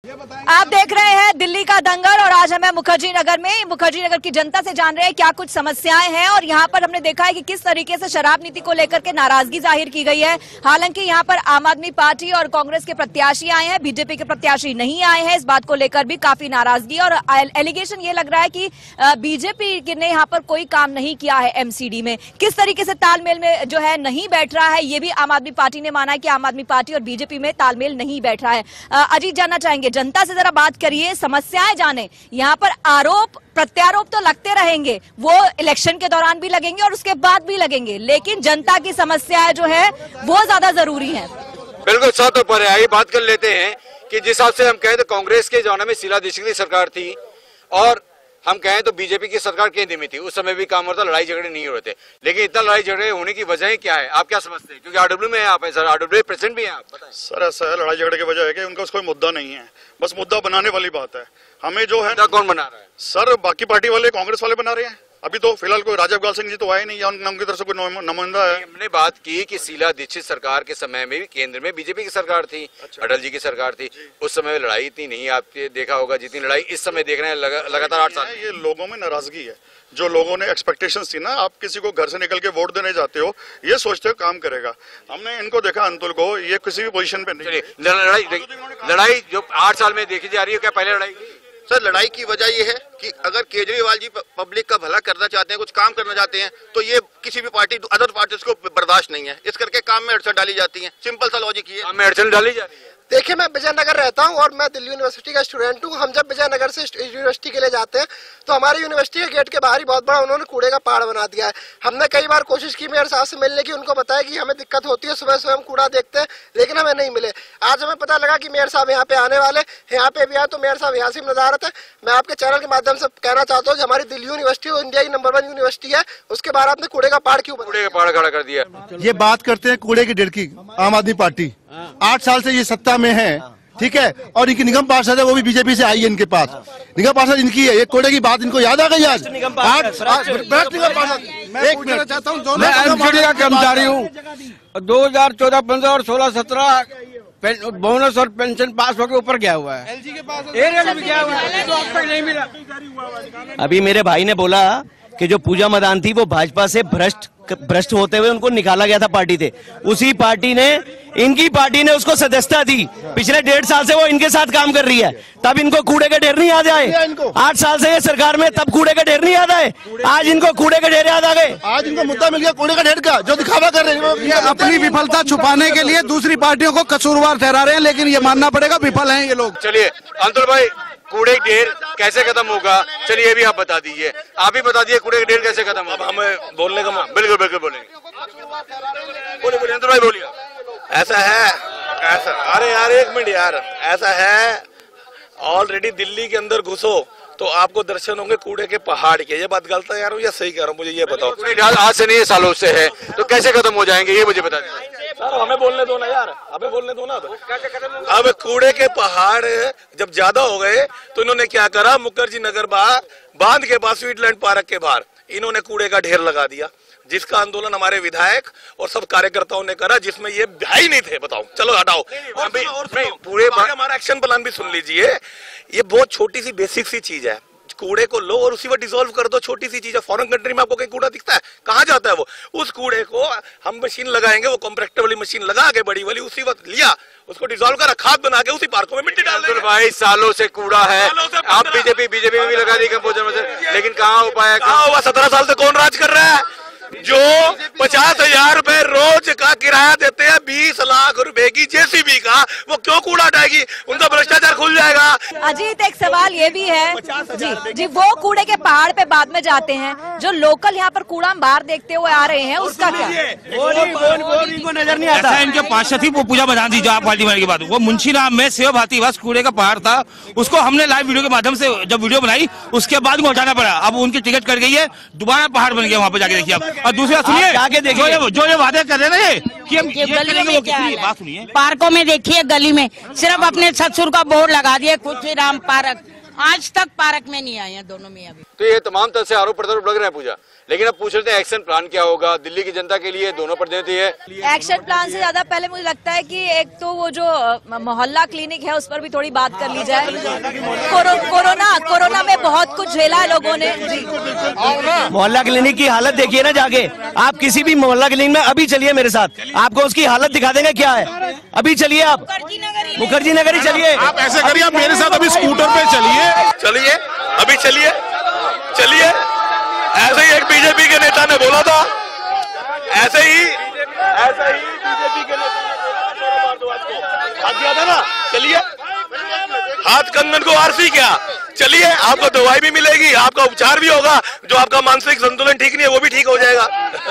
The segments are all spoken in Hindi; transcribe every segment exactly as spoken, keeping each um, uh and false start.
आप देख रहे हैं दिल्ली का दंगल और आज हमें मुखर्जी नगर में मुखर्जी नगर की जनता से जान रहे हैं क्या कुछ समस्याएं हैं और यहाँ पर हमने देखा है कि किस तरीके से शराब नीति को लेकर के नाराजगी जाहिर की गई है। हालांकि यहाँ पर आम आदमी पार्टी और कांग्रेस के प्रत्याशी आए हैं, बीजेपी के प्रत्याशी नहीं आए हैं। इस बात को लेकर भी काफी नाराजगी और एलिगेशन ये लग रहा है कि बीजेपी ने यहाँ पर कोई काम नहीं किया है। एमसीडी में किस तरीके से तालमेल में जो है नहीं बैठ रहा है, ये भी आम आदमी पार्टी ने माना है कि आम आदमी पार्टी और बीजेपी में तालमेल नहीं बैठ रहा है। अजीत जानना चाहेंगे, जनता से जरा बात करिए, समस्याएं जाने। यहाँ पर आरोप प्रत्यारोप तो लगते रहेंगे, वो इलेक्शन के दौरान भी लगेंगे और उसके बाद भी लगेंगे, लेकिन जनता की समस्याएं जो है वो ज्यादा जरूरी है। बिल्कुल सातों पर है। बात कर लेते हैं कि जिस हिसाब से हम कहें तो कांग्रेस के जमाने में शीला दीक्षित की सरकार थी और हम कहें तो बीजेपी की सरकार केंद्र में थी, उस समय भी काम होता, लड़ाई झगड़े नहीं हो रहे थे। लेकिन इतना लड़ाई झगड़े होने की वजह क्या है, आप क्या समझते हैं? क्योंकि आरडब्ल्यू में आप हैं सर, आरडब्ल्यू प्रेसिडेंट भी हैं आप, बताएं। सर ऐसा है, लड़ाई झगड़े की वजह है कि उनका कोई मुद्दा नहीं है, बस मुद्दा बनाने वाली बात है। हमें जो है कौन बना रहा है सर? बाकी पार्टी वाले, कांग्रेस वाले बना रहे हैं। अभी तो फिलहाल कोई राजा इकबाल सिंह जी तो आए नहीं, या उनकी तरफ से कोई नुमाइंदा है। हमने बात की कि शीला दीक्षित सरकार के समय में भी केंद्र में बीजेपी की सरकार थी, अच्छा। अटल जी की सरकार थी, उस समय लड़ाई इतनी नहीं, आपने देखा होगा जितनी लड़ाई इस समय देख रहे हैं लगा, लगातार आठ साल। ये लोगों में नाराजगी है, जो लोगों ने एक्सपेक्टेशंस थी ना, आप किसी को घर से निकल के वोट देने जाते हो, ये सोचते हो काम करेगा। हमने इनको देखा, अंतुल को, ये किसी भी पोजीशन पे नहीं। लड़ाई लड़ाई जो आठ साल में देखी जा रही है, क्या पहले लड़ाई? सर लड़ाई की वजह ये है कि अगर केजरीवाल जी पब्लिक का भला करना चाहते हैं, कुछ काम करना चाहते हैं, तो ये किसी भी पार्टी अदर पार्टीज को बर्दाश्त नहीं है। इस करके काम में अड़चन डाली जाती है। सिंपल सा लॉजिक ये, काम में अड़चन डाली जा रही है। देखिए, मैं विजयनगर रहता हूं और मैं दिल्ली यूनिवर्सिटी का स्टूडेंट हूं। हम जब विजयनगर से यूनिवर्सिटी के लिए जाते हैं तो हमारी यूनिवर्सिटी के गेट के बाहर ही बहुत बड़ा उन्होंने कूड़े का पहाड़ बना दिया है। हमने कई बार कोशिश की मेयर साहब से मिलने की, उनको बताया कि हमें दिक्कत होती है, सुबह सुबह हम कूड़ा देखते हैं, लेकिन हमें नहीं मिले। आज हमें पता लगा कि मेयर साहब यहाँ पे आने वाले, यहाँ पे भी आए, तो मेयर साहब यहाँ से नजारत है। मैं आपके चैनल के माध्यम से कहना चाहता हूँ, हमारी दिल्ली यूनिवर्सिटी इंडिया की नंबर वन यूनिवर्सिटी है, उसके बाहर आपने कूड़े का पहाड़ क्यों कूड़े का पहाड़ खड़ा कर दिया? ये बात करते हैं कूड़े की ढेर की, आम आदमी पार्टी आठ साल से ये सत्ता में है, ठीक है, और इनकी निगम पार्षद है, वो भी बीजेपी से आई है इनके पास। निगम पार्षद इनकी है, ये कूड़े की बात इनको याद आ गई आज। निगम पार्षद मैं पूछना चाहता हूँ, मैं एमसीडी का कर्मचारी हूँ। दो हजार चौदह पंद्रह और सोलह सत्रह बोनस और पेंशन पास होकर ऊपर गया हुआ है, एलजी के पास भी गया हुआ है, तो अब तक नहीं मिला। अभी मेरे भाई ने बोला कि जो पूजा मदान थी वो भाजपा से भ्रष्ट भ्रष्ट होते हुए उनको निकाला गया था पार्टी से। उसी पार्टी ने, इनकी पार्टी ने उसको सदस्यता दी। पिछले डेढ़ साल से वो इनके साथ काम कर रही है, तब इनको कूड़े के ढेर नहीं याद आए। आठ साल से ये सरकार में, तब कूड़े के ढेर नहीं याद आए, आज इनको कूड़े के ढेर याद आ गए। आज इनको मुद्दा मिल गया कूड़े का ढेर का, जो दिखावा कर रहे हैं। अपनी विफलता छुपाने के लिए दूसरी पार्टियों को कसूरवार ठहरा रहे हैं, लेकिन ये मानना पड़ेगा विफल हैं ये लोग। चलिए अंतुल भाई, कूड़े का ढेर कैसे खत्म होगा, चलिए ये भी आप बता दीजिए, आप ही बता दीजिए कूड़े का ढेर कैसे खत्म होगा। हमें बोलने का, बिल्कुल बिल्कुल बोलेंगे, बोलिए बोलिए अंतुल भाई बोलिए। ऐसा है, ऐसा, अरे यार एक मिनट यार, ऐसा है, ऑलरेडी दिल्ली के अंदर घुसो तो आपको दर्शन होंगे कूड़े के पहाड़ के। ये बात गलत है यार, या सही कह रहा हूँ? मुझे ये बताओ। कूड़े ढाल आज से नहीं, सालों से है, तो कैसे खत्म हो जाएंगे ये मुझे बता दीजिए। सर हमें बोलने दो ना यार, हमें बोलने दो ना। तो अब कूड़े के पहाड़ जब ज्यादा हो गए तो इन्होंने क्या करा, मुखर्जी नगर बांध के पास स्वीटलैंड पार्क के बाहर इन्होंने कूड़े का ढेर लगा दिया, जिसका आंदोलन हमारे विधायक और सब कार्यकर्ताओं ने करा, जिसमें ये भाई नहीं थे। बताओ, चलो हटाओ, पूरे हमारा एक्शन प्लान भी सुन लीजिए। ये बहुत छोटी सी बेसिक सी चीज है, कूड़े को लो और उसी पर डिसॉल्व कर दो। छोटी सी चीज है, फॉरेन कंट्री में आपको कहीं कूड़ा दिखता है? कहाँ जाता है वो? उस कूड़े को हम मशीन लगाएंगे, वो कॉम्प्रेक्टर वाली मशीन लगा के बड़ी वाली, उसी वक्त लिया, उसको डिसॉल्व करा, खाद बना के उसी पार्कों में मिट्टी डाल देंगे। भाई सालों से कूड़ा है, आप बीजेपी बीजेपी में भी लगा दी कंपोजर में, लेकिन कहाँ हो पाया? कहाँ हुआ? सत्रह साल से कौन राज कर रहा है? जो पचास हजार रुपए रोज का किराया देते हैं, बीस लाख रुपए की जेसीबी का, वो क्यों कूड़ा हटाएगी? उनका भ्रष्टाचार खुल जाएगा। अजीत, एक सवाल ये भी है जी जी वो कूड़े के पहाड़ पे बाद में जाते हैं, जो लोकल यहाँ पर कूड़ा बाहर देखते हुए आ रहे हैं, उसका क्या? इनको नजर नहीं आता। इनके पार्षद थी वो पूजा बदान थी, जो आप पार्टी बनाने की बात, वो मुंशीराम में सेवा भाती बस कूड़े का पहाड़ था, उसको हमने लाइव वीडियो के माध्यम से जब वीडियो बनाई, उसके बाद उनको हटाना पड़ा। अब उनकी टिकट कट गई है, दोबारा पहाड़ बन गया, वहाँ पे जाके देखिए आप। और दूसरी बात सुनिए, जो ये जो ये वादे कर रहे हैं ना, ये कि हम ये करेंगे, वो कितनी बात सुनिए। पार्कों में देखिए, गली में सिर्फ अपने ससुर का बोर्ड लगा दिए, खुशीराम पार्क, आज तक पार्क में नहीं आए हैं दोनों में अभी। तो ये तमाम तरह से आरोप प्रत्यारोप लग रहे हैं पूजा, लेकिन अब पूछ रहे हैं एक्शन प्लान क्या होगा दिल्ली की जनता के लिए, दोनों प्रतिनिधि है। एक्शन प्लान से ज्यादा पहले मुझे लगता है कि एक तो वो जो मोहल्ला क्लिनिक है उस पर भी थोड़ी बात कर ली जाए। कोरो, कोरोना कोरोना में बहुत कुछ झेला है लोगों ने। मोहल्ला क्लिनिक की हालत देखिए ना जाके, आप किसी भी मोहल्ला क्लिनिक में अभी चलिए मेरे साथ, आपको उसकी हालत दिखा देंगे क्या है। अभी चलिए आप मुखर्जी नगर ही चलिए। आप ऐसे करिए, आप मेरे साथ अभी स्कूटर पे चलिए चलिए अभी चलिए चलिए ऐसे ही एक बीजेपी के नेता ने बोला था, ऐसे ही ऐसे ही बीजेपी के नेता ने हाथ दिया था ना, चलिए हाथ कंगन को आरसी क्या, चलिए आपको दवाई भी मिलेगी, आपका उपचार भी होगा, जो आपका मानसिक संतुलन ठीक नहीं है वो भी ठीक हो जाएगा।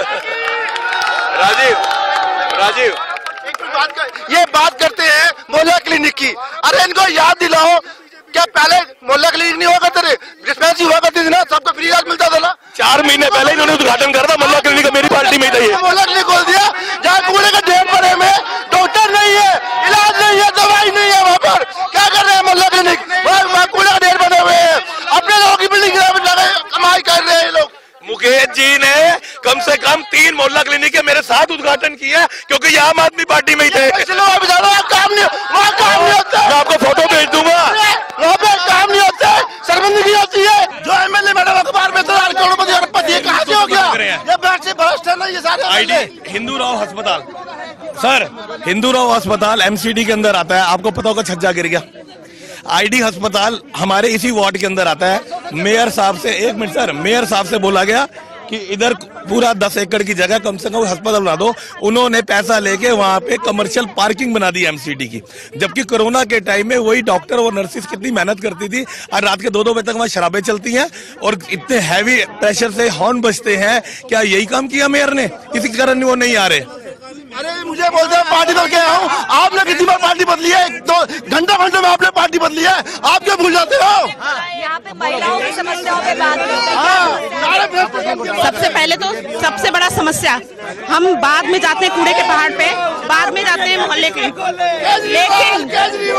राजीव राजीव बात कर, ये बात करते हैं मोहल्ला क्लिनिक की, अरे इनको याद दिलाओ क्या पहले मोहल्ला क्लिनिक नहीं हुआ करते थे, डिस्पेंसरी हुआ करती थी ना, सबको फ्री इलाज मिलता था ना। चार महीने पहले इन्होंने उद्घाटन करा था मोहल्ला क्लिनिक का, मेरी पार्टी में था ये मोहल्ला क्लिनिक खोल दिया जहाँ कूड़े का ढेर पड़े में डॉक्टर नहीं है, इलाज नहीं है, दवाई नहीं है, वहाँ पर क्या कर रहे हैं मोहल्ला क्लिनिक, वहाँ कूड़े का ढेर बने हुए हैं, अपने लोगों की बिल्डिंग कमाई कर रहे हैं लोग। मुकेश जी ने कम से कम तीन मोहल्ला क्लिनिक के मेरे साथ उद्घाटन किया क्योंकि ये आम आदमी पार्टी में ही थे। काम नहीं, वहाँ काम नहीं होता, मैं आपको फोटो भेज दूंगा, वहाँ पे काम नहीं होता, शर्मिंदगी होती है। जो एमएलए मैडम अखबार में करोड़पति अरबपति ये कहाँ से हो गया, ये बैठ से भ्रष्ट है ना ये सारे। आईडी हिंदू राव अस्पताल, सर हिंदू राव अस्पताल एमसीडी के अंदर आता है, आपको पता होगा छज्जा गिर गया। आईडी अस्पताल हमारे इसी वार्ड के अंदर आता है। मेयर साहब से एक मिनट सर, मेयर साहब से बोला गया कि इधर पूरा दस एकड़ की जगह कम से कम अस्पताल बना दो, उन्होंने पैसा लेके वहां पे कमर्शियल पार्किंग बना दी एमसीडी की, जबकि कोरोना के टाइम में वही डॉक्टर और नर्सिस कितनी मेहनत करती थी और रात के दो दो बजे तक वहां शराबें चलती हैं और इतने हैवी प्रेशर से हॉर्न बजते हैं। क्या यही काम किया मेयर ने, इसी कारण वो नहीं आ रहे। अरे मुझे बोलते हैं पार्टी बदल के आया हूँ, आपने कितनी बार पार्टी बदली है, दो घंटा घंटे में आपने पार्टी बदली है, आप क्यों भूल जाते हो। यहाँ पे महिलाओं की समस्याओं पे बात करते हैं। सबसे पहले तो सबसे बड़ा समस्या, हम बाद में जाते हैं कूड़े के पहाड़ पे, बाद में जाते हैं मोहल्ले के, लेकिन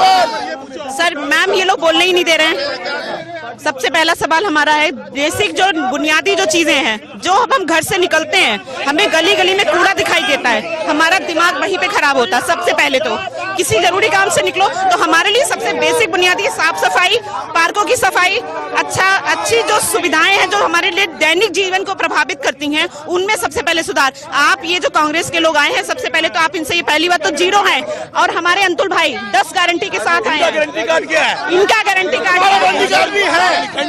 सर मैम ये लोग बोलने ही नहीं दे रहे हैं। सबसे पहला सवाल हमारा है, बेसिक जो बुनियादी जो चीजें हैं, जो अब हम घर से निकलते हैं हमें गली गली में कूड़ा दिखाई देता है, हमारा दिमाग वहीं पे खराब होता है। सबसे पहले तो किसी जरूरी काम से निकलो तो हमारे लिए सबसे बेसिक बुनियादी साफ सफाई, पार्कों की सफाई, अच्छा अच्छी जो सुविधाएं हैं जो हमारे लिए दैनिक जीवन को प्रभावित करती हैं, उनमें सबसे पहले सुधार। आप ये जो कांग्रेस के लोग आए हैं, सबसे पहले तो आप इनसे ये पहली बात तो जीरो है, और हमारे अंतुल भाई दस गारंटी के साथ आए हैं। गारंटी कार्ड क्या है? इनका गारंटी कार्ड है,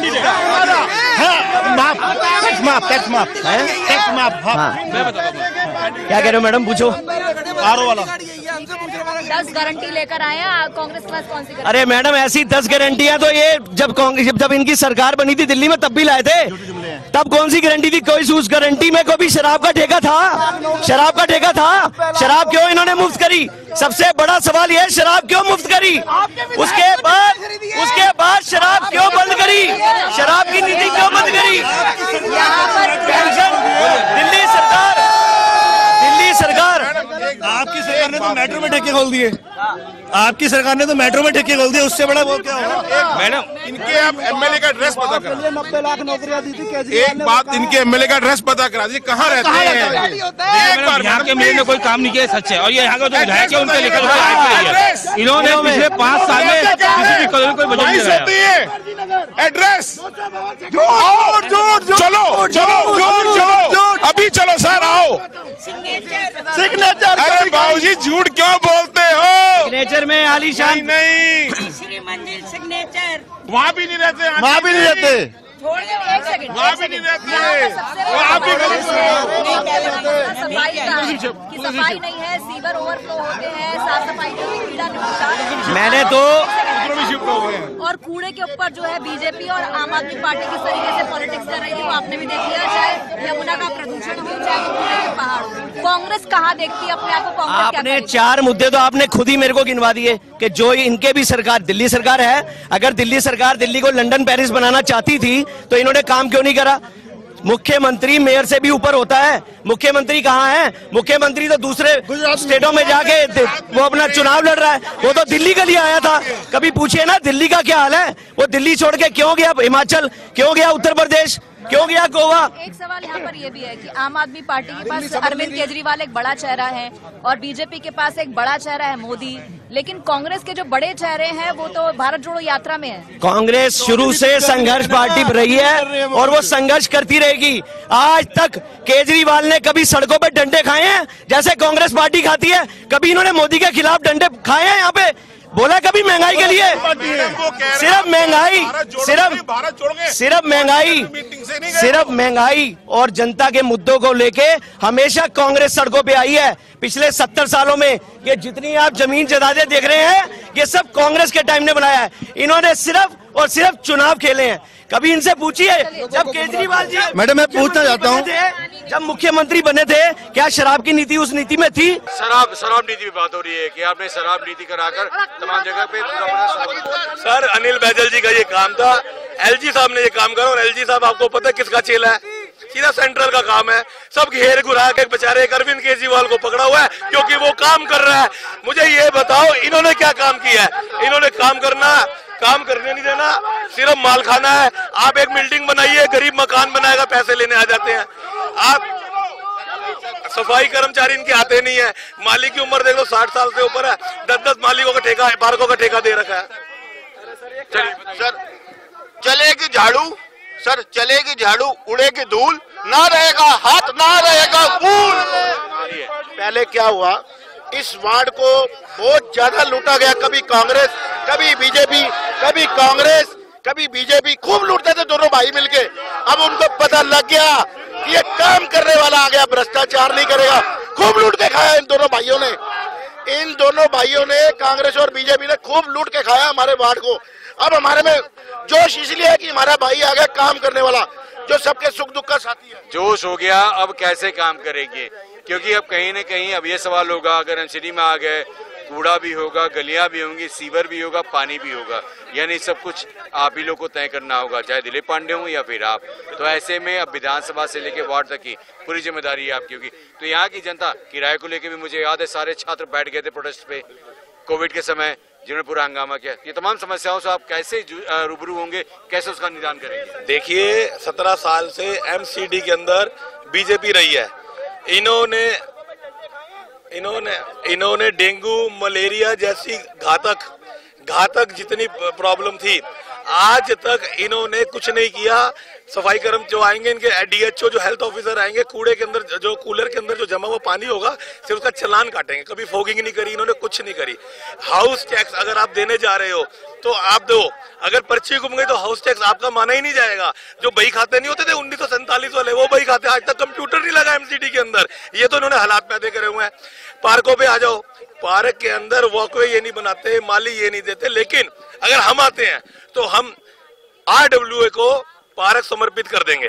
क्या कह रहे हो मैडम, पूछो। आरो वाला दस गारंटी लेकर आए हैं कांग्रेस के पास, कौन सी? अरे मैडम ऐसी दस गारंटियां तो ये जब कांग्रेस जब इनकी सरकार बनी थी दिल्ली में तब भी लाए थे, तब कौन सी गारंटी थी? कोई उस गारंटी में कोई भी शराब का ठेका था? शराब का ठेका था? शराब क्यों इन्होंने मुफ्त करी? सबसे बड़ा सवाल यह, शराब क्यों मुफ्त करी? उसके बाद उसके बाद शराब क्यों बंद करी? शराब की नीति क्यों बंद करी? पेंशन दिल्ली सरकार दिल्ली सरकार आपकी सरकार ने तो मेट्रो में ठेके खोल दिए, आपकी सरकार ने तो मेट्रो में ठेके खोल दिए, उससे बड़ा वो क्या होगा। मैडम इनके आप एमएलए का एड्रेस पता करा, नब्बे लाख नौकरियां दी थी। एक बात इनके एमएलए का एड्रेस पता करा दीजिए, कहाँ रहते हैं? एक बार यहाँ के मेयर ने कोई काम नहीं किया, सच है। और ये यहाँ का जो विधायक है उनके लेकर इन्होंने पिछले पाँच साल में किसी भी कॉलोनी कोई बजट नहीं है। एड्रेस चलो चलो चलो अभी चलो सर, आओ। सिग्नेचर। अरे बाबूजी झूठ क्यों बोलते हो? सिग्नेचर में आलीशान नहीं, श्री मंदिर सिग्नेचर वहाँ भी नहीं रहते, वहाँ भी नहीं रहते, एक सेकंड, वहाँ भी नहीं रहते, वहाँ भी सफाई का है कि सफाई नहीं है, सीवर ओवरफ्लो होते हैं, साफ सफाई नहीं है, कीड़ा नहीं होता। मैंने तो और कूड़े के ऊपर जो है बीजेपी और आम आदमी पार्टी किस तरीके से पॉलिटिक्स कर रही है वो आपने भी देख लिया, चाहे यमुना का प्रदूषण हो चाहे कूड़े के पहाड़ हो। कांग्रेस कहाँ देखती है अपने आप को? कांग्रेस आपने चार मुद्दे तो आपने खुद ही मेरे को गिनवा दिए कि जो इनके भी सरकार दिल्ली सरकार है, अगर दिल्ली सरकार दिल्ली को लंदन पेरिस बनाना चाहती थी तो इन्होंने काम क्यों नहीं करा? मुख्यमंत्री मेयर से भी ऊपर होता है। मुख्यमंत्री कहाँ है? मुख्यमंत्री तो दूसरे स्टेटों में जाके वो अपना चुनाव लड़ रहा है। वो तो दिल्ली के लिए आया था। कभी पूछिए ना दिल्ली का क्या हाल है? वो दिल्ली छोड़ के क्यों गया हिमाचल, क्यों गया उत्तर प्रदेश, क्यों गया गोवा? एक सवाल यहाँ पर ये भी है कि आम आदमी पार्टी के पास अरविंद केजरीवाल एक बड़ा चेहरा है और बीजेपी के पास एक बड़ा चेहरा है मोदी, लेकिन कांग्रेस के जो बड़े चेहरे हैं वो तो भारत जोड़ो यात्रा में है। कांग्रेस शुरू से संघर्ष पार्टी रही है और वो संघर्ष करती रहेगी। आज तक केजरीवाल ने कभी सड़कों पे डंडे खाए हैं जैसे कांग्रेस पार्टी खाती है? कभी इन्होंने मोदी के खिलाफ डंडे खाए हैं? यहाँ पे बोला कभी महंगाई के लिए? सिर्फ महंगाई, सिर्फ सिर्फ महंगाई, सिर्फ महंगाई और जनता के मुद्दों को लेके हमेशा कांग्रेस सड़कों पे आई है। पिछले सत्तर सालों में ये जितनी आप जमीन जायदादें देख रहे हैं ये सब कांग्रेस के टाइम ने बनाया है। इन्होंने सिर्फ और सिर्फ चुनाव खेले हैं। कभी इनसे पूछिए जब केजरीवाल जी मैडम मैं पूछना चाहता हूँ, जब मुख्यमंत्री बने थे क्या शराब की नीति उस नीति में थी? शराब शराब नीति की बात हो रही है कि आपने शराब नीति कराकर तमाम जगह पे सर अनिल बैजल जी का ये काम था, एलजी साहब ने ये काम करा। और एलजी साहब आपको पता है किसका चेला है? सीधा सेंट्रल का काम है। सब घेर घुरा के बेचारे अरविंद केजरीवाल को पकड़ा हुआ है क्योंकि वो काम कर रहा है। मुझे ये बताओ इन्होंने क्या काम किया है? इन्होंने काम करना काम करने नहीं देना, सिर्फ माल खाना है। आप एक बिल्डिंग बनाइए, गरीब मकान बनाएगा, पैसे लेने आ जाते हैं। आप सफाई कर्मचारी इनके आते नहीं है। मालिक की उम्र देख लो साठ साल से ऊपर है, दस दस मालिकों का ठेका पार्कों का ठेका दे रखा है। सर चलेगी झाड़ू, सर चलेगी झाड़ू, उड़ेगी धूल, ना रहेगा हाथ ना रहेगा फूल। पहले क्या हुआ, इस वार्ड को बहुत ज्यादा लूटा गया। कभी कांग्रेस, कभी बीजेपी, कभी कांग्रेस, कभी बीजेपी, खूब लूटते थे दोनों भाई मिलके। अब उनको पता लग गया कि ये काम करने वाला आ गया, भ्रष्टाचार नहीं करेगा। खूब लूट के खाया इन दोनों भाइयों ने। इन दोनों भाइयों ने, कांग्रेस और बीजेपी ने खूब लूट के खाया हमारे वार्ड को। अब हमारे में जोश इसलिए है कि हमारा भाई आ गया काम करने वाला, जो सबके सुख दुख का साथी है। जोश हो गया, अब कैसे काम करेंगे? क्योंकि अब कहीं न कहीं अब ये सवाल होगा, अगर हम सिटी में आ गए, कूड़ा भी होगा, गलियां भी होंगी, सीवर भी होगा, पानी भी होगा, यानी सब कुछ आप ही लोग को तय करना होगा, चाहे दिलीप पांडे हो या फिर आप। तो ऐसे में अब विधानसभा से लेकर वार्ड तक की पूरी जिम्मेदारी है आपकी होगी। तो यहाँ की जनता किराए को लेकर भी, मुझे याद है सारे छात्र बैठ गए थे प्रोटेस्ट पे कोविड के समय, जिन्होंने पूरा हंगामा किया। ये तमाम समस्याओं से आप कैसे रूबरू होंगे, कैसे उसका निदान करेंगे? देखिए सत्रह साल से एमसीडी के अंदर बीजेपी रही है। इन्होंने इन्होंने इन्होंने डेंगू, मलेरिया जैसी घातक घातक जितनी प्रॉब्लम थी आज तक इन्होंने कुछ नहीं किया। सफाई कर्म जो आएंगे, इनके डीएचओ जो हेल्थ ऑफिसर आएंगे, कूड़े के अंदर जो कूलर के अंदर जो जमा हुआ पानी होगा सिर्फ उसका चालान काटेंगे। कभी फॉगिंग नहीं करी इन्होंने, कुछ नहीं करी। हाउस टैक्स अगर आप देने जा रहे हो तो आप दो, अगर पर्ची गुम गई तो हाउस टैक्स आपका माना ही नहीं जाएगा। जो बही खाते नहीं होते थे उन्नीस सौ सैंतालीस वाले, वो बही खाते। आज तक कंप्यूटर नहीं लगा एमसीडी के अंदर। ये तो इन्होंने हालात पैदा करे हुए हैं। पार्कों पे आ जाओ, पार्क के अंदर वॉकवे ये नहीं बनाते, माली ये नहीं देते। लेकिन अगर हम आते हैं तो हम आरडब्ल्यूए को पार्क समर्पित कर देंगे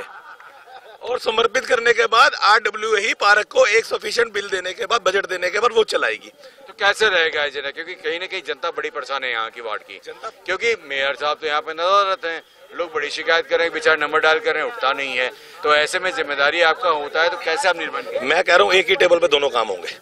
और समर्पित करने के बाद आरडब्ल्यूए ही पार्क को एक सफिशिएंट बिल देने के बाद, बजट देने के बाद वो चलाएगी। तो कैसे रहेगा ये जना? क्योंकि कहीं ना कहीं जनता बड़ी परेशान है यहाँ की वार्ड की, क्योंकि मेयर साहब तो यहाँ पे नजर रहते हैं, लोग बड़ी शिकायत कर रहे हैं, बेचारे नंबर डाल कर रहे हैं, उठता नहीं है। तो ऐसे में जिम्मेदारी आपका होता है, तो कैसे आप निर्माण करेंगे? मैं कह रहा हूँ एक ही टेबल पे दोनों काम होंगे।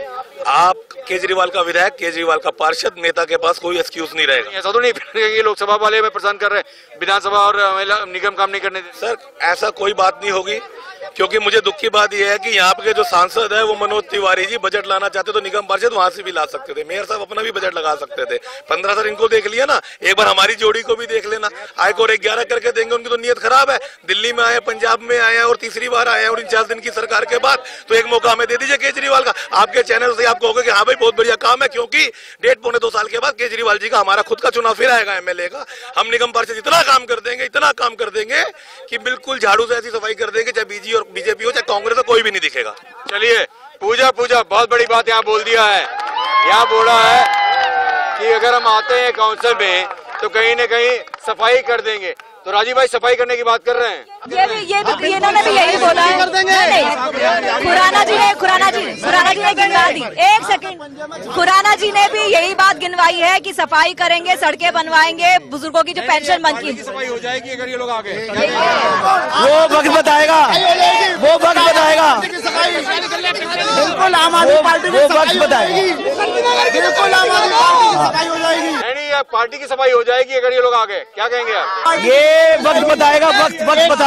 आप केजरीवाल का विधायक, केजरीवाल का पार्षद, नेता के पास कोई एक्सक्यूज नहीं रहेगा। ऐसा तो नहीं लोकसभा वाले में परेशान कर रहे हैं, विधानसभा और निगम काम नहीं करने देते? सर ऐसा कोई बात नहीं होगी, क्योंकि मुझे दुख की बात यह है कि यहाँ के जो सांसद है वो मनोज तिवारी जी बजट लाना चाहते तो निगम पार्षद वहां से भी ला सकते थे, मेयर साहब अपना भी बजट लगा सकते थे। पंद्रह सर इनको देख लिया ना, एक बार हमारी जोड़ी को भी देख लेना। आयकर ग्यारह करके देंगे, उनकी तो नीयत खराब है। दिल्ली में आए, पंजाब में आए और तीसरी बार आए और उनचास दिन की सरकार के बाद, तो एक मौका हमें दे दीजिए केजरीवाल का। आपके चैनल से आप कहोगे कि हाँ भाई बहुत बढ़िया काम है, क्योंकि डेढ़ पौने दो साल के बाद केजरीवाल जी का हमारा खुद का चुनाव फिर आएगा एमएलए का। हम निगम पार्षद इतना काम कर देंगे, इतना काम कर देंगे कि बिल्कुल झाड़ू से ऐसी सफाई कर देंगे, चाहे बीजी और बीजेपी हो चाहे कांग्रेस हो, कोई भी नहीं दिखेगा। चलिए पूजा पूजा बहुत बड़ी बात यहाँ बोल दिया है। यहाँ बोला है कि अगर हम आते हैं काउंसिल में तो कहीं ना कहीं सफाई कर देंगे। तो राजीव भाई सफाई करने की बात कर रहे हैं। ये भी ये भी इन्होंने भी यही बोला है। नहीं, खुराना जी ने खुराना जी खुराना जी ने गिनवा दी। एक सेकंड, खुराना जी ने भी यही बात गिनवाई है कि सफाई करेंगे, सड़कें बनवाएंगे, बुजुर्गों की जो पेंशन बनती है सफाई हो जाएगी अगर ये लोग आ गए। वो वक्त बताएगा, वो वक्त बताएगा, बिल्कुल आम आदमी पार्टी वो वक्त बताएगी, बिल्कुल आम आदमी पार्टी की सफाई हो जाएगी। नहीं, अब पार्टी की सफाई हो जाएगी अगर ये लोग आ गए। क्या कहेंगे आप? ये वक्त बताएगा, वक्त वक्त बताएगा।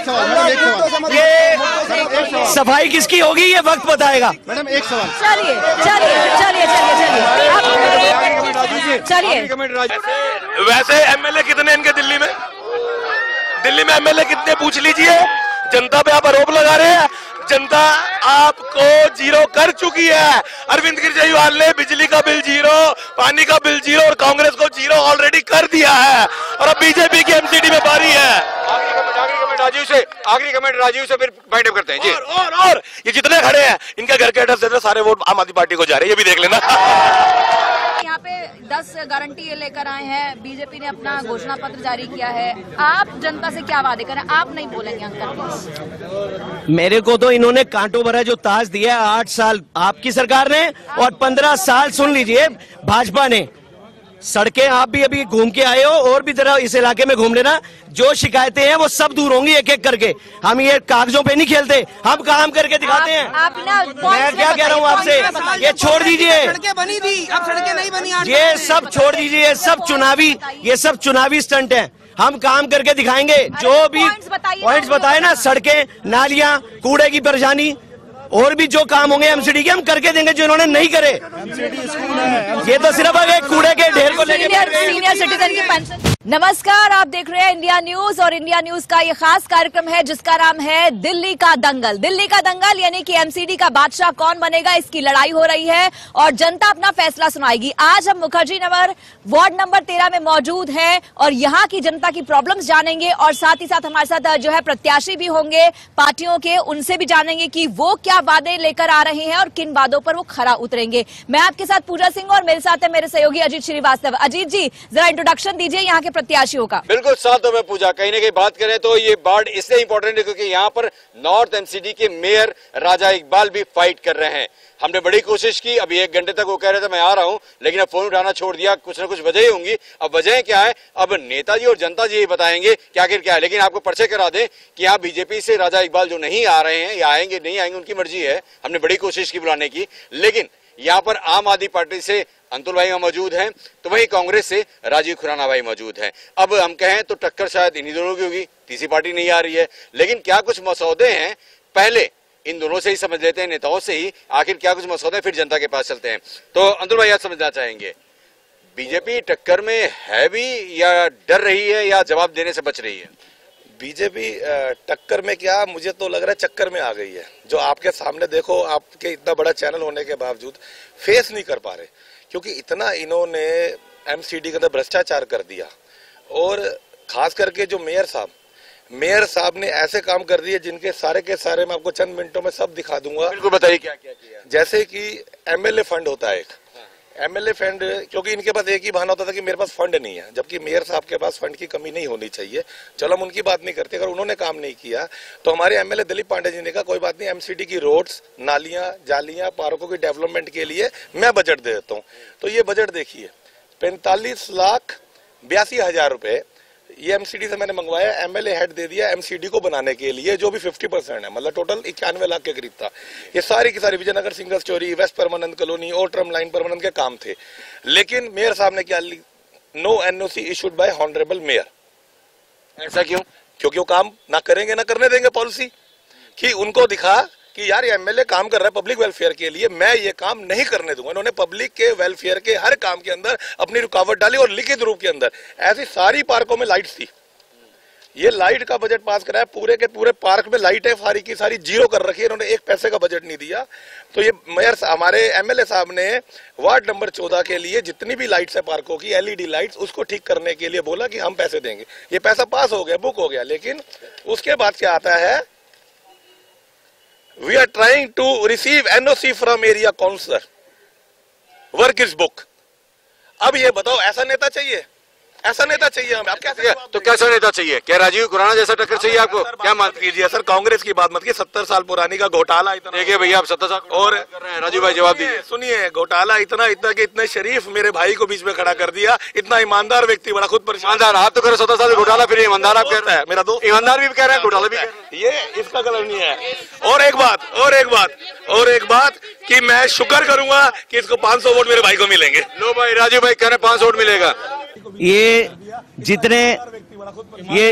ये सफाई किसकी होगी ये वक्त बताएगा। मैडम एक सवाल। चलिए चलिए चलिए चलिए चलिए चलिए। वैसे एमएलए कितने इनके दिल्ली में दिल्ली में एमएलए कितने पूछ लीजिए। जनता पे आप आरोप लगा रहे हैं, जनता आपको जीरो कर चुकी है। अरविंद केजरीवाल ने बिजली का बिल जीरो, पानी का बिल जीरो और कांग्रेस को जीरो ऑलरेडी कर दिया है। और अब बीजेपी की एमसीडी में बारी है। आखिरी कमेंट राजीव से आखिरी कमेंट राजीव से फिर बाइंड अप करते हैं जी। और, और और ये जितने खड़े हैं इनके घर के एड्रेस देते सारे वोट आम आदमी पार्टी को जा रहे हैं, ये भी देख लेना। यहाँ पे दस गारंटी लेकर आए हैं, बीजेपी ने अपना घोषणा पत्र जारी किया है। आप जनता से क्या वादे करें? आप नहीं बोलेंगे अंकल। मेरे को तो इन्होंने कांटों भरा जो ताज दिया है, आठ साल आपकी सरकार ने और पंद्रह साल सुन लीजिए भाजपा ने। सड़कें आप भी अभी घूम के आए हो और भी जरा इस इलाके में घूम लेना, जो शिकायतें हैं वो सब दूर होंगी एक एक करके। हम ये कागजों पे नहीं खेलते, हम काम करके दिखाते हैं। आप, आप मैं क्या कह रहा हूँ आपसे, ये छोड़ दीजिए, सड़कें बनी थी, अब सड़कें नहीं बनी। ये सब छोड़ दीजिए, ये सब चुनावी ये सब चुनावी स्टंट है। हम काम करके दिखाएंगे। जो भी पॉइंट्स बताए ना, सड़कें, नालियां, कूड़े की परेशानी और भी जो काम होंगे एमसीडी के, हम करके देंगे। जो इन्होंने नहीं करे, ये तो सिर्फ एक कूड़े के ढेर को लेकर सीनियर सिटीजन की पेंशन। नमस्कार, आप देख रहे हैं इंडिया न्यूज और इंडिया न्यूज का ये खास कार्यक्रम है जिसका नाम है दिल्ली का दंगल। दिल्ली का दंगल यानी कि एमसीडी का बादशाह कौन बनेगा, इसकी लड़ाई हो रही है और जनता अपना फैसला सुनाएगी। आज हम मुखर्जी नगर वार्ड नंबर तेरह में मौजूद हैं और यहाँ की जनता की प्रॉब्लम्स जानेंगे और साथ ही साथ हमारे साथ जो है प्रत्याशी भी होंगे पार्टियों के, उनसे भी जानेंगे कि वो क्या वादे लेकर आ रहे हैं और किन वादों पर वो खरा उतरेंगे। मैं आपके साथ पूजा सिंह और मेरे साथ है मेरे सहयोगी अजीत श्रीवास्तव। अजीत जी, जरा इंट्रोडक्शन दीजिए यहाँ के प्रत्याशियों का। बिल्कुल साथ में पूजा, कहीं ना कहीं बात करें तो ये वार्ड इसलिए इंपॉर्टेंट है क्योंकि यहाँ पर नॉर्थ एमसीडी के मेयर राजा इकबाल भी फाइट कर रहे हैं। हमने बड़ी कोशिश की, अभी एक घंटे तक वो कह रहे थे मैं आ रहा हूं, लेकिन अब फोन उठाना छोड़ दिया। कुछ ना कुछ वजह ही होंगी। अब वजह क्या है, अब नेताजी और जनता जी बताएंगे कि आखिर क्या है। लेकिन आपको परिचय करा दें कि यहाँ बीजेपी से राजा इकबाल जो नहीं आ रहे हैं या आएंगे नहीं आएंगे उनकी मर्जी है। हमने बड़ी कोशिश की बुलाने की, लेकिन यहाँ पर आम आदमी पार्टी से अंतुल भाई मौजूद हैं, तो वहीं कांग्रेस से राजीव खुराना भाई मौजूद हैं। अब हम कहें तो टक्कर शायद इन्हीं दोनों की होगी, तीसरी पार्टी नहीं आ रही है। लेकिन क्या कुछ मसौदे हैं, पहले इन दोनों से ही समझ लेते हैं, नेताओं से ही आखिर क्या कुछ मसौदे, फिर जनता के पास चलते हैं। तो अंतुल भाई आप समझना चाहेंगे, बीजेपी टक्कर में है भी या डर रही है या जवाब देने से बच रही है? बीजेपी टक्कर में क्या, मुझे तो लग रहा है चक्कर में आ गई है। जो आपके सामने देखो, आपके इतना बड़ा चैनल होने के बावजूद फेस नहीं कर पा रहे, क्योंकि इतना इन्होंने एमसीडी के अंदर भ्रष्टाचार कर दिया। और खास करके जो मेयर साहब मेयर साहब ने ऐसे काम कर दिए जिनके सारे के सारे मैं आपको चंद मिनटों में सब दिखा दूंगा। बिल्कुल बताइए क्या क्या किया। जैसे कि एमएलए फंड होता है एक, एमएलए फंड, क्योंकि इनके पास एक ही बहाना होता था कि मेरे पास फंड नहीं है, जबकि मेयर साहब के पास फंड की कमी नहीं होनी चाहिए। चलो हम उनकी बात नहीं करते, अगर उन्होंने काम नहीं किया तो हमारे एमएलए दिलीप पांडे जी ने कहा कोई बात नहीं, एमसीडी की रोड्स, नालियां, जालियां, पार्कों की डेवलपमेंट के लिए मैं बजट दे देता हूँ। तो ये बजट देखिए, पैंतालीस लाख बयासी हजार रुपए ये एमसीडी से मैंने मंगवाया, एमएलए हेड दे दिया एमसीडी को बनाने के लिए, जो भी पचास परसेंट है, मतलब टोटल इक्यानवे लाख के करीब था। ये सारी की सारी Vijaynagar single storey, west Parmanand colony और ट्रम लाइन परमानंद के काम थे। लेकिन मेयर साहब ने क्या, no NOC issued by honourable mayor. ऐसा क्यों? क्योंकि वो काम ना करेंगे ना करने देंगे। पॉलिसी कि उनको दिखा कि यार ये एमएलए काम कर रहा है पब्लिक वेलफेयर के लिए, मैं ये काम नहीं करने दूंगा। इन्होंने पब्लिक के वेलफेयर के हर काम के अंदर अपनी रुकावट डाली और लिखित रूप के अंदर। ऐसी सारी पार्कों में लाइट्स थी, ये लाइट का बजट पास कराया, पूरे के पूरे पार्क में लाइटें सारी की सारी जीरो कर रखी है, इन्होंने एक पैसे का बजट नहीं दिया। तो ये मेयर हमारे एमएलए साहब ने वार्ड नंबर चौदह के लिए जितनी भी लाइट्स है पार्कों की, एलईडी लाइट्स, उसको ठीक करने के लिए बोला कि हम पैसे देंगे। ये पैसा पास हो गया, बुक हो गया। लेकिन उसके बाद क्या आता है, we are trying to receive N O C from area councillor, work is book। अब ये बताओ, ऐसा नेता चाहिए? ऐसा नेता चाहिए हमें। आप कैसे तो कैसा नेता चाहिए? क्या राजीव खुराना जैसा टक्कर चाहिए आपको? क्या मत कीजिए सर, कांग्रेस की बात मत कीजिए। सत्तर साल पुरानी का घोटाला इतना। देखिए भैया, आप सत्तर साल और राजीव भाई जवाब दीजिए। सुनिए, घोटाला इतना इतना कि इतने शरीफ मेरे भाई को बीच में खड़ा कर दिया। इतना ईमानदार व्यक्ति बड़ा खुद परेशान। ईमानदार आप तो कह रहे सत्तर साल घोटाला, फिर ईमानदार आप कह रहे हैं? मेरा दोस्त ईमानदार भी कह रहे हैं, घोटाला भी कह रहे हैं। ये इसका गलत नहीं है। और एक बात और एक बात और एक बात कि मैं शुक्र करूंगा कि इसको पाँच सौ वोट मेरे भाई को मिलेंगे। लो भाई, राजीव भाई कह रहे हैं पाँच सौ वोट मिलेगा। ये जितने ये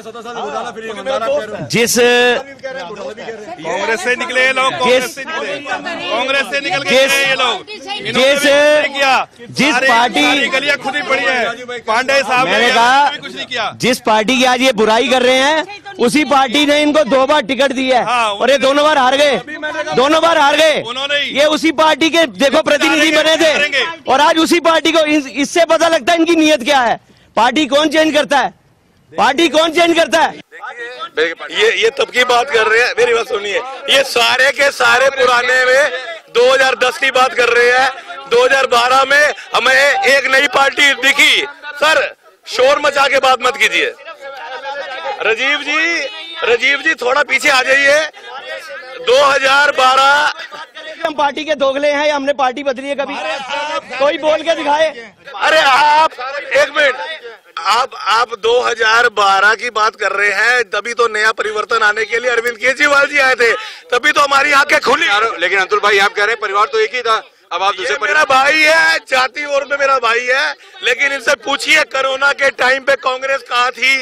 जिस कांग्रेस से निकले ये लोग, कांग्रेस से निकले, कांग्रेस से निकल के ये लोग, जिस जिस पार्टी गलियां खुद ही पड़ी है। पांडे साहब मैंने कहा जिस पार्टी की आज ये बुराई कर रहे हैं, उसी पार्टी ने इनको दो बार टिकट दी है और ये दोनों बार हार गए, दोनों बार हार गए। ये उसी पार्टी के देखो प्रतिनिधि बने थे और आज उसी पार्टी को, इससे पता लगता है इनकी नीयत क्या है। पार्टी कौन चेंज करता है? पार्टी कौन चेंज करता है? ये ये तब की बात कर रहे हैं, मेरी बात सुनिए। ये सारे के सारे पुराने में दो हज़ार दस की बात कर रहे हैं। दो हज़ार बारह में हमें एक नई पार्टी दिखी। सर शोर मचा के बात मत कीजिए। राजीव जी राजीव जी थोड़ा पीछे आ जाइए। दो हज़ार बारह हम पार्टी के दोगले हैं या हमने पार्टी बदली है कभी? कोई बोल के दिखाए। अरे आप एक मिनट, आप आप दो हज़ार बारह की बात कर रहे हैं। तभी तो नया परिवर्तन आने के लिए अरविंद केजरीवाल जी आए थे, तभी तो हमारी आंखें खुली। लेकिन अतुल भाई आप कह रहे हैं परिवार तो एक ही था, अब आप दूसरे मेरा भाई है, जाति और में मेरा भाई है। लेकिन इनसे पूछिए कोरोना के टाइम पे कांग्रेस कहाँ थी?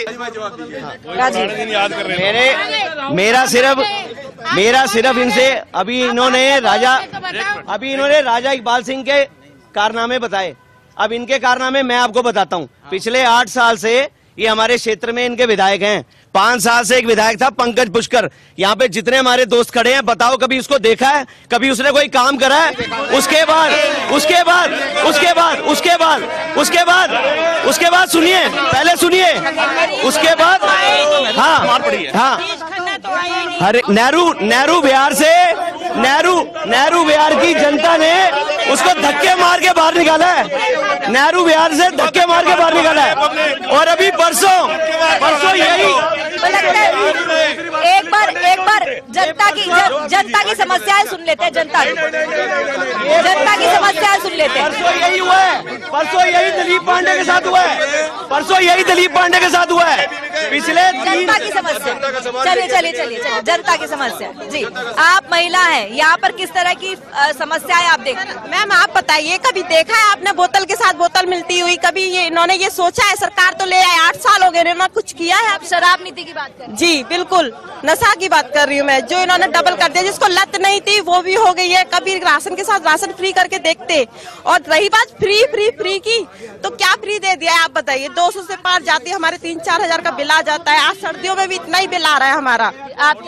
मेरे मेरा सिर्फ मेरा सिर्फ इनसे अभी इन्होंने राजा अभी इन्होंने राजा इकबाल सिंह के कारनामे बताए। अब इनके कारनामे मैं आपको बताता हूँ। पिछले आठ साल से ये हमारे क्षेत्र में इनके विधायक हैं। पांच साल से एक विधायक था पंकज पुष्कर। यहाँ पे जितने हमारे दोस्त खड़े हैं, बताओ कभी उसको देखा है? कभी उसने कोई काम करा है? उसके बाद उसके बाद उसके बाद उसके बाद उसके बाद उसके बाद सुनिए, पहले सुनिए, उसके बाद हाँ हाँ हरे नेहरू नेहरू बिहार से नेहरू नेहरू बिहार की जनता ने उसको धक्के मार के बाहर निकाला है। नेहरू बिहार से धक्के मार के बाहर निकाला है। और अभी परसों परसों यही एक बार एक बार जनता की जनता की समस्याएं सुन लेते हैं। जनता जनता की समस्याएं सुन लेते हैं। परसों यही हुआ है परसों यही दिलीप पांडे के साथ हुआ है परसों यही दिलीप पांडे के साथ हुआ है। पिछले जनता की समस्या, चलिए चलिए चलिए चलिए जनता की समस्या जी। आप महिला हैं, यहाँ पर किस तरह की समस्याएं आप देखते हैं? मैम आप बताइए, कभी देखा है आपने बोतल के साथ बोतल मिलती हुई? कभी ये इन्होंने ये सोचा है? सरकार तो ले आए, आठ साल हो गए, इन्होंने कुछ किया है? आप शराब नीति की बात कर? जी बिल्कुल, नशा की बात कर रही हूँ मैं। जो इन्होंने डबल कर दिया, जिसको लत नहीं थी वो भी हो गई है। कभी राशन के साथ राशन फ्री करके देखते। और रही बात फ्री फ्री फ्री की, तो क्या फ्री दे दिया है आप बताइए? दो सौ से पार जाती है, हमारे तीन चार हजार का बिल आ जाता है। आज सर्दियों में भी इतना ही बिल आ रहा है हमारा। आप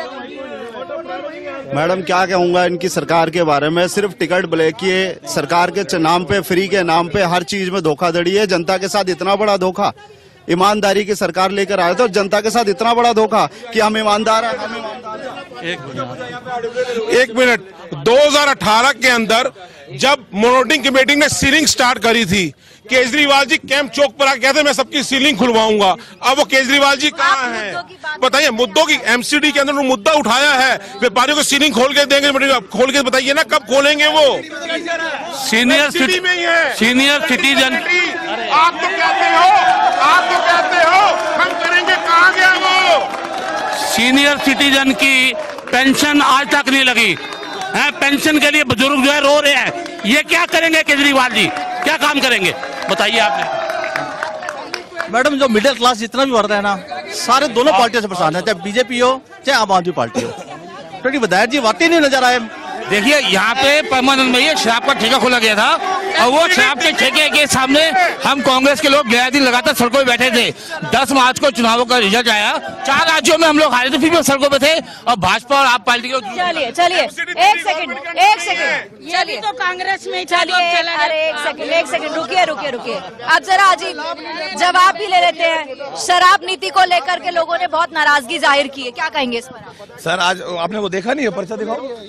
मैडम क्या कहूँगा इनकी सरकार के बारे में? सिर्फ टिकट ब्लैक किए, सरकार के नाम पे, फ्री के नाम पे हर चीज में धोखाधड़ी है। जनता के साथ इतना बड़ा धोखा, ईमानदारी की सरकार लेकर आए थे और जनता के साथ इतना बड़ा धोखा कि हम ईमानदार हैं, हम ईमानदार हैं। एक मिनट, दो हज़ार अठारह के अंदर जब मॉनिटरिंग कमेटी ने सीलिंग स्टार्ट करी थी, केजरीवाल जी कैंप चौक पर आके कहते मैं सबकी सीलिंग खुलवाऊंगा। अब वो केजरीवाल जी कहाँ हैं? बताइए, मुद्दों की एमसीडी के अंदर वो मुद्दा उठाया है, व्यापारियों को सीलिंग खोल के देंगे, खोल के बताइए ना कब खोलेंगे वो? सीनियर सिटी में ही है, सीनियर सिटीजन। आप तो कहते हो आप तो कहते हो हम करेंगे, कहाँ गया वो? सीनियर सिटीजन की पेंशन आज तक नहीं लगी है। पेंशन के लिए बुजुर्ग जो है रो रहे हैं। ये क्या करेंगे केजरीवाल जी? क्या काम करेंगे बताइए आपने? मैडम जो मिडिल क्लास जितना भी वर्ग है ना, सारे दोनों पार्टियों से परेशान है, चाहे बीजेपी हो चाहे आम आदमी पार्टी हो। क्योंकि विधायक जी वाकई नहीं नजर आए। देखिए यहाँ पे परमानंद में ये शराब का ठेका खोला गया था और वो शराब के ठेके के सामने हम कांग्रेस के लोग गया दिन लगातार सड़कों पे बैठे थे। दस मार्च को चुनावों का रिजल्ट आया, चार राज्यों में हम लोग हारे थे, फिर भी सड़कों पे थे। और भाजपा और आप पार्टी के चलिए चलिए एक सेकंड एक सेकंड चलिए तो कांग्रेस में चलिए। अरे एक सेकंड एक सेकंड रुकिए रुकिए रुकिए आप जरा अजीब जवाब भी ले लेते हैं। शराब नीति को लेकर के लोगों ने बहुत नाराजगी जाहिर की है, क्या कहेंगे इस पर? सर आज आपने वो देखा नहीं है, पर्चा दिखाओ।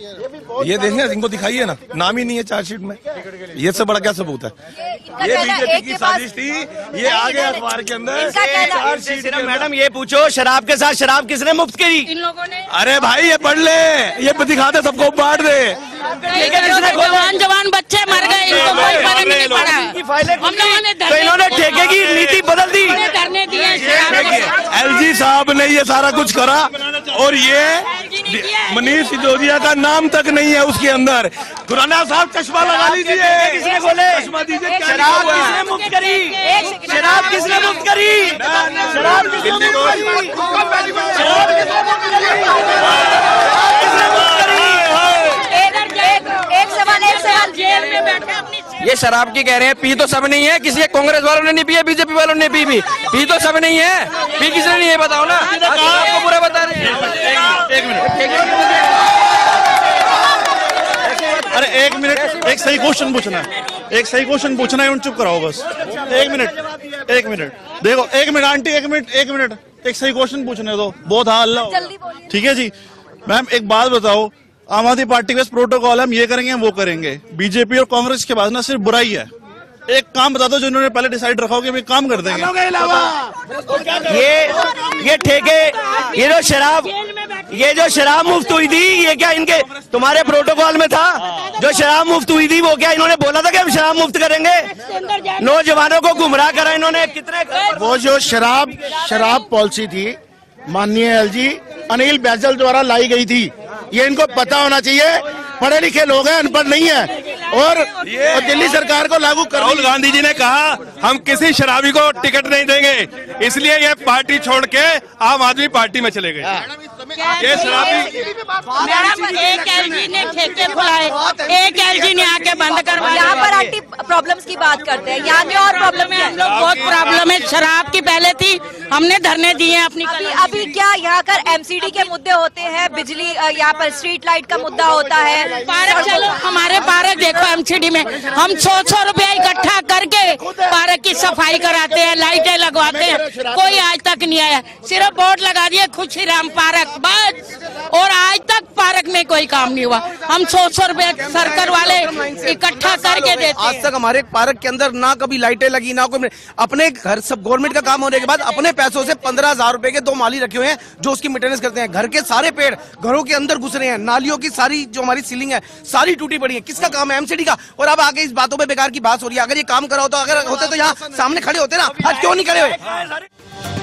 ये देखिए, इनको दिखाइए ना, नाम ही नहीं है चार्जशीट में। ये सब बड़ा क्या सबूत है? ये बीजेपी की साजिश थी, ये आगे अखबार के अंदर चार्जशीट। मैडम ये पूछो, शराब के साथ शराब किसने मुफ्त करी? इन लोगों ने। अरे भाई ये पढ़ ले, ये दिखा दे सबको, बांट दे। जवान जवान बच्चे मर गए, इनको कोई फर्क नहीं पड़ा। हम लोगों ने तो इन्होंने ठेके की नीति बदल दी। धरने दिए। एलजी साहब ने ये सारा कुछ करा, और ये मनीष सिसोदिया का नाम तक नहीं है उसके अंदर। खुराना साहब चश्मा लगा लीजिए। किसने बोले? चश्मा दीजिए। शराब किसने मुफ्त करी? शराब किसने मुफ्त करी? शराब किसने मुफ्त करी? शराब किसने मुफ्त करी? एक सवाल एक सवाल जेल में बैठे अपनी। ये शराब की कह रहे हैं, पी तो सब नहीं है, किसी कांग्रेस वालों ने नहीं पिया, बीजेपी वालों ने पी भी, पी तो सब नहीं है, पी किसने नहीं है बताओ ना, आपको पूरा बता रहे हैं। एक मिनट, अरे एक मिनट, एक सही क्वेश्चन पूछना है, एक सही क्वेश्चन पूछना है, उन चुप कराओ बस। एक मिनट, एक मिनट, देखो एक मिनट आंटी, एक मिनट, एक मिनट, एक सही क्वेश्चन पूछने दो। बहुत हाँ अल्लाह, ठीक है जी। मैम एक बात बताओ, आम आदमी पार्टी के प्रोटोकॉल है, हम ये करेंगे हम वो करेंगे। बीजेपी और कांग्रेस के पास ना सिर्फ बुराई है। एक काम बता दो जो इन्होंने पहले डिसाइड रखा हो कि हम काम कर देंगे। ये ये ठेके, ये जो शराब, ये जो शराब मुफ्त हुई थी, ये क्या इनके तुम्हारे प्रोटोकॉल में था? जो शराब मुफ्त हुई थी वो क्या इन्होंने बोला था कि हम शराब मुफ्त करेंगे? नौजवानों को गुमराह करा इन्होंने। कितने वो जो शराब शराब पॉलिसी थी माननीय एलजी अनिल बैजल द्वारा लाई गई थी, ये इनको पता होना चाहिए। पढ़े लिखे लोग हैं, अनपढ़ नहीं है। और, और दिल्ली सरकार को लागू कर। राहुल गांधी जी ने कहा हम किसी शराबी को टिकट नहीं देंगे, इसलिए ये पार्टी छोड़ के आम आदमी पार्टी में चले गए। ये शराबी मैडम, एक एलजी ने ठेके खुलाए, एक एलजी ने आके बंद करवाया। यहाँ पर आंटी प्रॉब्लम्स की बात करते हैं, यहाँ में और प्रॉब्लम है। हम लोग बहुत प्रॉब्लम है, शराब की पहले थी, हमने धरने दिए हैं अपनी। अभी अभी क्या यहाँ कर एमसीडी के मुद्दे होते हैं, बिजली, यहाँ पर स्ट्रीट लाइट का मुद्दा होता है। पार्क चलो, हमारे पार्क देखो एमसीडी में हम सौ सौ रुपया इकट्ठा करके पार्क की सफाई कराते हैं, लाइटें लगवाते हैं, कोई आज तक नहीं आया। सिर्फ बोर्ड लगा दिए खुशी राम पार्क बस, और आज तक पार्क में कोई काम नहीं हुआ। हम सौ सौ रुपया सरकार वाले इकट्ठा करके देते हैं। आज तक हमारे पार्क के अंदर ना कभी लाइटें लगी, ना कोई। अपने घर सब गवर्नमेंट का काम होने के बाद अपने पैसों से पंद्रह हजार रुपए के दो माली रखे हुए हैं जो उसकी मेंटेनेंस करते हैं। घर के सारे पेड़ घरों के अंदर घुस रहे हैं, नालियों की सारी जो हमारी सीलिंग है सारी टूटी पड़ी है। किसका काम है? एमसीडी का। और अब आगे इस बातों पे बेकार की बात हो रही है। अगर ये काम करा हो तो, अगर होते तो यहाँ सामने खड़े होते ना, आज क्यों नहीं खड़े हुए?